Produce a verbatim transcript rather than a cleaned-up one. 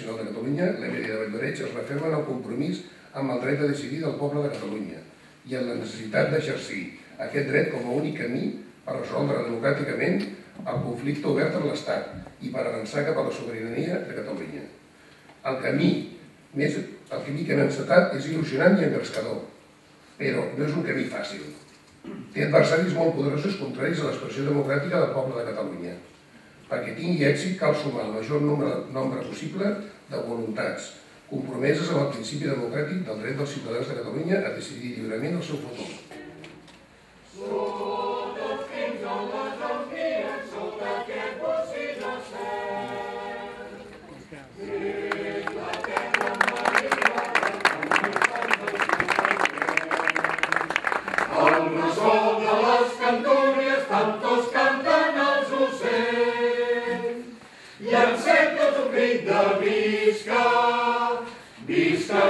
Nacional de Catalunya, l'Emiri de Valldoreig es referma en el compromís amb el dret a decidir del poble de Catalunya i en la necessitat d'exercir aquest dret com a únic camí per resoldre democràticament el conflicte obert amb l'Estat i per avançar cap a la sobirania de Catalunya. El camí, més, el camí que hem encetat és il·lusionant i engrescador, però no és un camí fàcil. Té adversaris molt poderosos contraris a l'expressió democràtica del poble de Catalunya. Perquè tingui èxit cal sumar el major nombre possible de voluntats compromeses amb el principi democràtic del dret dels ciutadans de Catalunya a decidir lliurement el seu futur. Visca, visca